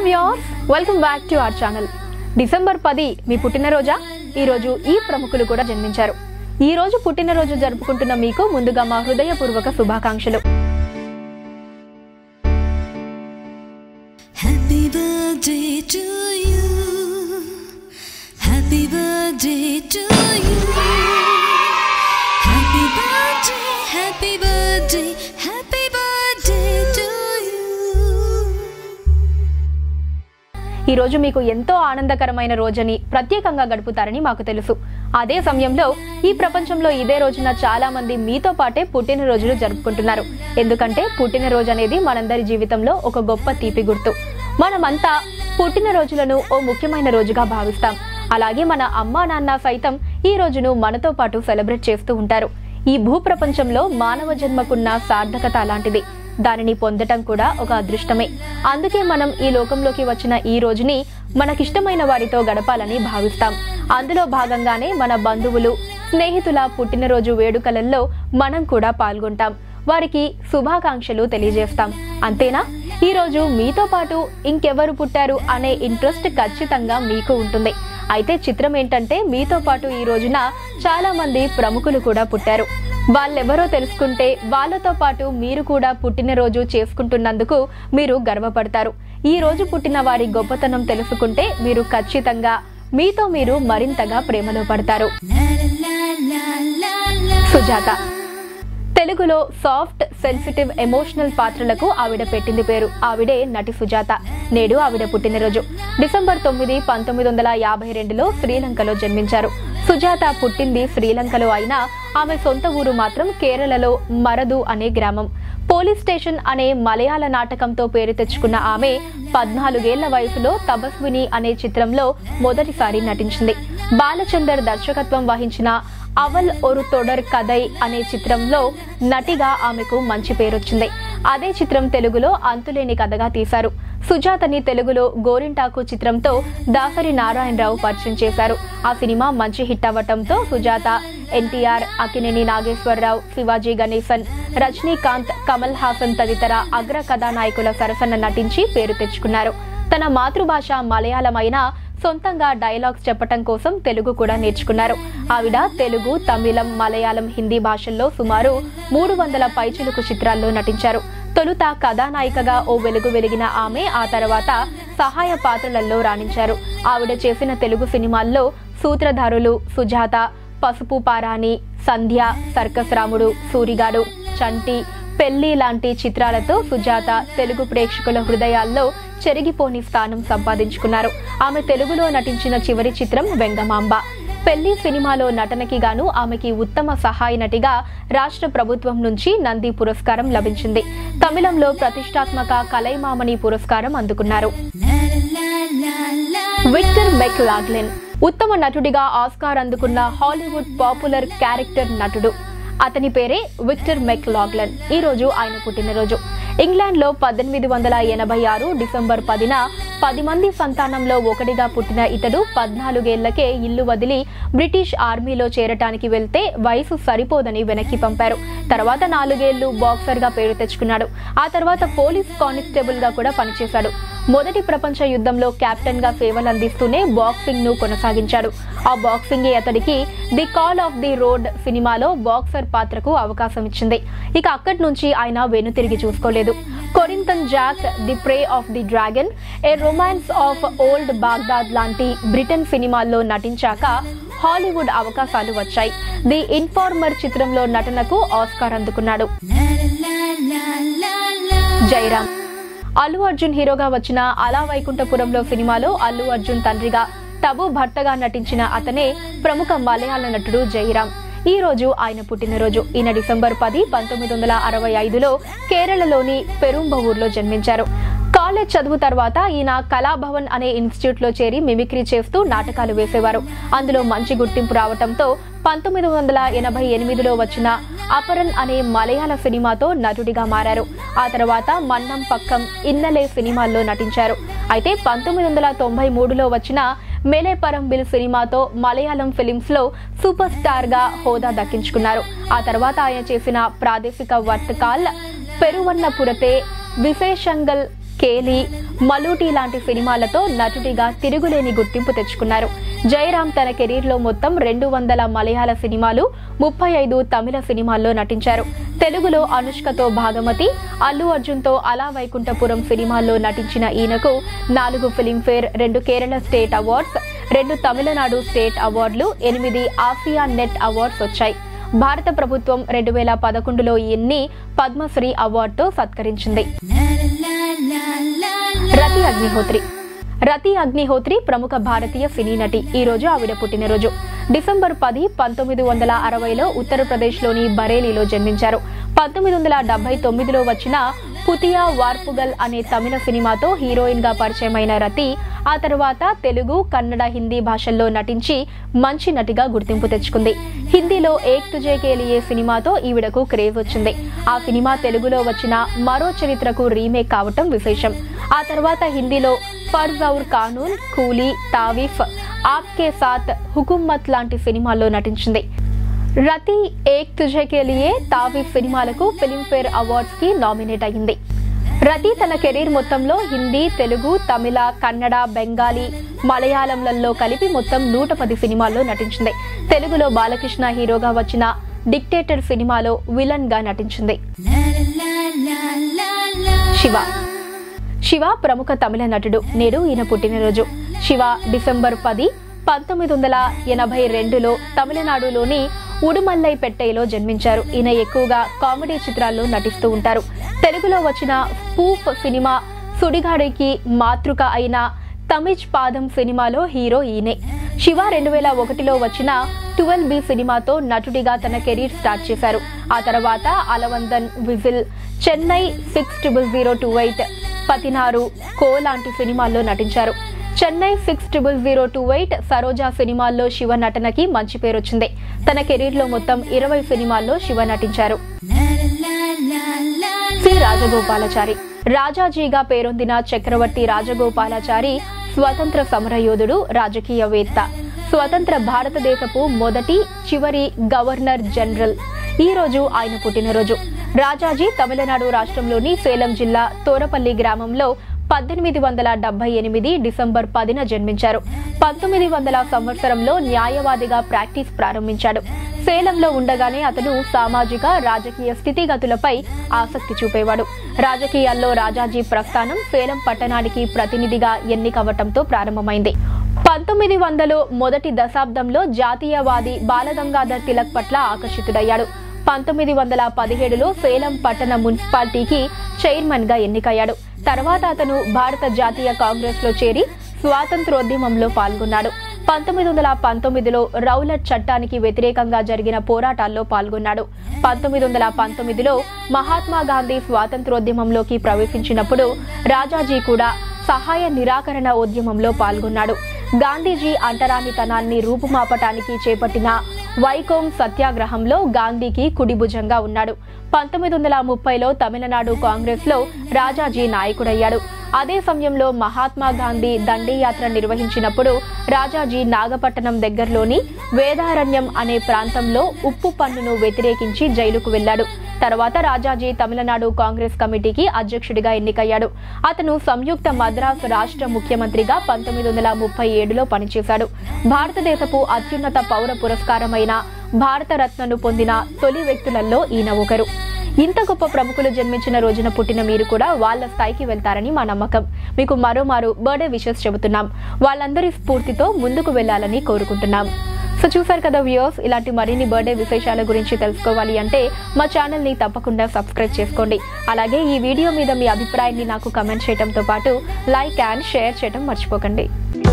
Viewers, welcome back to our channel. December 10 మీ పుట్టినరోజా? ఈ రోజు ఈ ప్రముఖులు కూడా జన్మించారు. ఈ రోజు పుట్టినరోజు జరుపుకుంటున్న మీకు ముందుగా మా హృదయపూర్వక శుభాకాంక్షలు. Happy birthday to you. Happy birthday to you. Happy birthday, happy birthday, happy birthday to you. ఈ రోజు మీకు ఎంతో ఆనందకరమైన రోజని, ప్రత్యేకంగా గడుపుతారని మాకు తెలుసు. అదే సమయంలో ఈ ప్రపంచంలో ఇదే రోజున చాలా మంది మీతో పాటే పుట్టినరోజులు జరుపుకుంటున్నారు. ఎందుకంటే పుట్టినరోజు అనేది మనందరి జీవితంలో ఒక గొప్ప తీపి గుర్తు. మనమంతా పుట్టినరోజులను ఓ ముఖ్యమైన రోజుగా భావిస్తాం. అలాగే మన అమ్మా నాన్న సైతం ఈ రోజును మనతో పాటు సెలబ్రేట్ చేస్తూ ఉంటారు. ఈ భూప్రపంచంలో మానవ జన్మకున్న సార్థకత అలాంటిది. దానిని పొందటం కూడా ఒక అదృష్టమే. అందుకే మనం ఈ లోకంలోకి వచ్చిన ఈ రోజుని మనకిష్టమైన వారితో గడపాలని భావిస్తాం. అందులో భాగంగానే మన బంధువులు, స్నేహితుల పుట్టినరోజు వేడుకలలో మనం కూడా పాల్గొంటాం. వారికి శుభాకాంక్షలు తెలియజేస్తాం. అంతేనా? ఈ రోజు మీతో పాటు ఇంకెవరు పుట్టారు అనే ఇంట్రెస్ట్ ఖచ్చితంగా మీకు ఉంటుంది. అయితే చిత్రం ఏంటంటే, మీతో పాటు ఈ రోజున చాలా మంది ప్రముఖులు కూడా పుట్టారు. వాళ్ళెవరో తెలుసుకుంటే వాళ్ళతో పాటు మీరు కూడా పుట్టినరోజు చేసుకుంటున్నందుకు మీరు గర్వపడతారు. ఈ రోజు పుట్టిన వారి గొప్పతనం తెలుసుకుంటే మీరు ఖచ్చితంగా మీతో మీరు మరింతగా ప్రేమలో పడతారు. సుజాత తెలుగులో సాఫ్ట్, సెన్సిటివ్, ఎమోషనల్ పాత్రలకు ఆవిడ పెట్టింది పేరు. ఆవిడే నటి సుజాత. నేడు ఆవిడ పుట్టినరోజు. డిసెంబర్ 9, 1952లో శ్రీలంకలో జన్మించారు. సుజాత పుట్టింది శ్రీలంకలో అయినా ఆమె సొంత ఊరు మాత్రం కేరళలో మరదు అనే గ్రామం. పోలీస్ స్టేషన్ అనే మలయాళ నాటకంతో పేరు తెచ్చుకున్న ఆమె 14 ఏళ్ల వయసులో తపస్విని అనే చిత్రంలో మొదటిసారి నటించింది. బాలచందర్ దర్శకత్వం వహించిన అవల్ ఒరు తొడర్ కథై అనే చిత్రంలో నటిగా ఆమెకు మంచి పేరొచ్చింది. అదే చిత్రం తెలుగులో అంతులేని కథగా తీశారు. సుజాతని తెలుగులో గోరింటాకు చిత్రంతో దాసరి నారాయణరావు పరిచయం చేశారు. ఆ సినిమా మంచి హిట్ అవ్వటంతో సుజాత ఎన్టీఆర్, అక్కినేని నాగేశ్వరరావు, శివాజీ గణేశన్, రజనీకాంత్, కమల్ హాసన్ తదితర అగ్ర కథానాయకుల సరసన నటించి పేరు తెచ్చుకున్నారు. తన మాతృభాష మలయాళమైన సొంతంగా డైలాగ్స్ చెప్పటం కోసం తెలుగు కూడా నేర్చుకున్నారు. ఆవిడ తెలుగు, తమిళం, మలయాళం, హిందీ భాషల్లో సుమారు 300 పైచిలుకు చిత్రాల్లో నటించారు. తొలుత కథానాయికగా ఓ వెలుగు వెలిగిన ఆమె ఆ తర్వాత సహాయ పాత్రలలో రాణించారు. ఆవిడ చేసిన తెలుగు సినిమాల్లో సూత్రధారులు, సుజాత, పసుపు పారాణి, సంధ్య, సర్కస్ రాముడు, సూరిగాడు, చంటి, పెళ్లి లాంటి చిత్రాలతో సుజాత తెలుగు ప్రేక్షకుల హృదయాల్లో చెరిగిపోని స్థానం సంపాదించుకున్నారు. ఆమె తెలుగులో నటించిన చివరి చిత్రం వెంగమాంబ. పెళ్లి సినిమాలో నటనకి గాను ఆమెకి ఉత్తమ సహాయ నటిగా రాష్ట్ర ప్రభుత్వం నుంచి నంది పురస్కారం లభించింది. తమిళంలో ప్రతిష్టాత్మక కలైమామణి పురస్కారం అందుకున్నారు. విక్టర్ మెక్లాగ్లిన్ ఉత్తమ నటుడిగా ఆస్కార్ అందుకున్న హాలీవుడ్ పాపులర్ క్యారెక్టర్ నటుడు. అతని పేరే విక్టర్ మెక్లాగ్లిన్. ఈ రోజు ఆయన పుట్టినరోజు. ఇంగ్లాండ్లో 1886 డిసెంబర్ 10న 10 మంది సంతానంలో ఒకటిగా పుట్టిన ఇతడు 14 ఏళ్లకే ఇల్లు వదిలి బ్రిటిష్ ఆర్మీలో చేరటానికి వెళ్తే వయసు సరిపోదని వెనక్కి పంపారు. తర్వాత 4 ఏళ్లు బాక్సర్ గా పేరు తెచ్చుకున్నాడు. ఆ తర్వాత పోలీస్ కానిస్టేబుల్ గా కూడా పనిచేశాడు. మొదటి ప్రపంచ యుద్ధంలో కెప్టెన్ గా సేవలందిస్తూనే బాక్సింగ్ ను కొనసాగించాడు. ఆ బాక్సింగే అతడికి the call of the road సినిమాలో బాక్సర్ పాత్రకు అవకాశం ఇచ్చింది. ఇక అక్కడి నుంచి ఆయన వెనుతిరిగి చూసుకోలేదు. Corinthian jack, the prey of the dragon, a romance of old Baghdad లాంటి బ్రిటన్ సినిమాల్లో నటించాక హాలీవుడ్ అవకాశాలు వచ్చాయి. ది ఇన్ఫార్మర్ చిత్రంలో నటనకు ఆస్కార్ అందుకున్నాడు. జయరాం అల్లు అర్జున్ హీరోగా వచ్చిన అలా వైకుంఠపురంలో సినిమాలో అల్లు అర్జున్ తండ్రిగా, టబు భర్తగా నటించిన అతనే ప్రముఖ మలయాళ నటుడు జయరాం. ఈ రోజు ఆయన పుట్టినరోజు. ఈయన డిసెంబర్ 10, 1965లో కేరళలోని పెరుంబవూర్లో జన్మించారు. కాలేజ్ చదువు తర్వాత ఈయన కళాభవన్ అనే ఇన్స్టిట్యూట్ లో చేరి మిమిక్రీ చేస్తూ నాటకాలు వేసేవారు. అందులో మంచి గుర్తింపు రావటంతో 1988లో వచ్చిన అపరన్ అనే మలయాళ సినిమాతో నటుడిగా మారారు. ఆ తర్వాత మన్నం పక్కం, ఇన్నలే సినిమాల్లో నటించారు. అయితే 1993లో వచ్చిన మెలేపరంబిల్ సినిమాతో మలయాళం ఫిలిమ్స్ లో సూపర్ స్టార్ గా హోదా దక్కించుకున్నారు. ఆ తర్వాత ఆయన చేసిన ప్రాదేశిక వర్తకాల్, పెరువన్నపురతే, విశేషంగల్, కేలి, మలూటి లాంటి సినిమాలతో నటుడిగా తిరుగులేని గుర్తింపు తెచ్చుకున్నారు. జయరాం తన కెరీర్లో మొత్తం 200 మలయాళ సినిమాలు, 35 తమిళ సినిమాల్లో నటించారు. తెలుగులో అనుష్కతో భాగమతి, అల్లు అర్జున్తో అలా వైకుంఠపురం సినిమాల్లో నటించిన ఈయనకు 4 Filmfare, 2 Kerala state awards, 2 Tamil Nadu state అవార్డులు, 8 ఆసియా నెట్ అవార్డ్స్ వచ్చాయి. భారత ప్రభుత్వం 2011లో ఈయన్ని పద్మశ్రీ అవార్డుతో సత్కరించింది. రతి అగ్నిహోత్రి ప్రముఖ భారతీయ సినీ నటి. ఈ రోజు ఆవిడ పుట్టినరోజు. డిసెంబర్ 10, 1960లో ఉత్తరప్రదేశ్లోని బరేలీలో జన్మించారు. 1979లో వచ్చిన పుతియా వార్పుగల్ అనే తమిళ సినిమాతో హీరోయిన్ గా పరిచయమైన రతి ఆ తర్వాత తెలుగు, కన్నడ, హిందీ భాషల్లో నటించి మంచి నటిగా గుర్తింపు తెచ్చుకుంది. హిందీలో ఏక్ తుజే కే లియే సినిమాతో ఈవిడకు క్రేజ్ వచ్చింది. ఆ సినిమా తెలుగులో వచ్చిన మరో చరిత్రకు రీమేక్ కావటం విశేషం. ఆ తర్వాత హిందీలో ఫర్జ్ ఔర్ కానూన్, కూలీ, తావీఫ్, ఆప్కే సాత్, హుకుమ్మత్ లాంటి సినిమాల్లో నటించింది. రతి ఏక్ తుజే కే లియే, తావీఫ్ సినిమాలకు ఫిలింఫేర్ అవార్డ్స్ కి నామినేట్ అయింది. రతి తన కెరీర్ మొత్తంలో హిందీ, తెలుగు, తమిళ, కన్నడ, బెంగాలీ, మలయాళంలలో కలిపి మొత్తం 110 సినిమాల్లో నటించింది. తెలుగులో బాలకృష్ణ హీరోగా వచ్చిన డిక్టేటర్ సినిమాలో విలన్ గా నటించింది. శివ ప్రముఖ తమిళ నటుడు. నేడు ఈయన పుట్టినరోజు. శివ డిసెంబర్ 10, 1982లో తమిళనాడులోని ఉడుమల్లైపెట్టైలో జన్మించారు. ఈయన ఎక్కువగా కామెడీ చిత్రాల్లో నటిస్తూ ఉంటారు. తెలుగులో వచ్చిన స్పూఫ్ సినిమా సుడిగాడికి మాతృక అయిన తమిజ్ పాదం సినిమాలో హీరో ఈయనే. శివ 2001లో వచ్చిన 12B సినిమాతో నటుడిగా తన కెరీర్ స్టార్ట్ చేశారు. ఆ తర్వాత అలవందన్, విజిల్, చెన్నై 600028, పతినారు, కో లాంటి సినిమాల్లో నటించారు. చెన్నై 600028, సరోజా సినిమాల్లో శివ నటనకి మంచి పేరొచ్చింది. తన కెరీర్లో మొత్తం 20 సినిమాల్లో శివ నటించారు. సి రాజగోపాలాచారి. రాజాజీగా పేరొందిన చక్రవర్తి రాజగోపాలాచారి స్వతంత్ర సమరయోధుడు, రాజకీయవేత్త. స్వతంత్ర భారతదేశపు మొదటి, చివరి గవర్నర్ జనరల్. ఈ రోజు ఆయన పుట్టినరోజు. రాజాజీ తమిళనాడు రాష్ట్రంలోని సేలం జిల్లా తోరపల్లి గ్రామంలో 1878 డిసెంబర్ 10న జన్మించారు. 1900 సంవత్సరంలో న్యాయవాదిగా ప్రాక్టీస్ ప్రారంభించాడు. సేలంలో ఉండగానే అతను సామాజిక, రాజకీయ స్థితిగతులపై ఆసక్తి చూపేవాడు. రాజకీయాల్లో రాజాజీ ప్రస్థానం సేలం పట్టణానికి ప్రతినిధిగా ఎన్నికవటంతో ప్రారంభమైంది. 1900 మొదటి దశాబ్దంలో జాతీయవాది బాలగంగాధర్ తిలక్ పట్ల ఆకర్షితుడయ్యాడు. 1917లో సేలం పట్టణ మున్సిపాలిటీకి చైర్మన్ గా ఎన్నికయ్యాడు. తర్వాత అతను భారత జాతీయ కాంగ్రెస్ లో చేరి స్వాతంత్రోద్యమంలో పాల్గొన్నాడు. 1919లో రౌలట్ చట్టానికి వ్యతిరేకంగా జరిగిన పోరాటాల్లో పాల్గొన్నాడు. 1919లో మహాత్మా గాంధీ స్వాతంత్రోద్యమంలోకి ప్రవేశించినప్పుడు రాజాజీ కూడా సహాయ నిరాకరణ ఉద్యమంలో పాల్గొన్నాడు. గాంధీజీ అంటరానితనాన్ని రూపుమాపటానికి చేపట్టిన వైకోం సత్యాగ్రహంలో గాంధీకి కుడిభుజంగా ఉన్నాడు. 1930లో తమిళనాడు కాంగ్రెస్ లో రాజాజీ నాయకుడయ్యాడు. అదే సమయంలో మహాత్మా గాంధీ దండియాత్ర నిర్వహించినప్పుడు రాజాజీ నాగపట్టణం దగ్గరలోని వేదారణ్యం అనే ప్రాంతంలో ఉప్పు పన్నును వ్యతిరేకించి జైలుకు వెళ్లాడు. తర్వాత రాజాజీ తమిళనాడు కాంగ్రెస్ కమిటీకి అధ్యక్షుడిగా ఎన్నికయ్యాడు. అతను సంయుక్త మద్రాసు రాష్ట్ర ముఖ్యమంత్రిగా 1937లో పనిచేశాడు. భారతదేశపు అత్యున్నత పౌర పురస్కారమైన భారతరత్నను పొందిన తొలి వ్యక్తులలో ఈయన ఒకరు. ఇంత గొప్ప ప్రముఖులు జన్మించిన రోజున పుట్టిన మీరు కూడా వాళ్ళ స్థాయికి వెళ్తారని మా నమ్మకం. మీకు మరోమారు బర్త్డే విషెస్ చెబుతున్నాం. వాళ్ళందరి స్ఫూర్తితో ముందుకు వెళ్లాలని కోరుకుంటున్నాం. సో చూసారు కదా వ్యూయర్స్, ఇలాంటి మరిన్ని బర్త్డే విశేషాల గురించి తెలుసుకోవాలి అంటే మా ఛానల్ ని తప్పకుండా సబ్స్క్రైబ్ చేసుకోండి. అలాగే ఈ వీడియో మీద మీ అభిప్రాయాన్ని నాకు కమెంట్ చేయడంతో పాటు లైక్ అండ్ షేర్ చేయడం మర్చిపోకండి.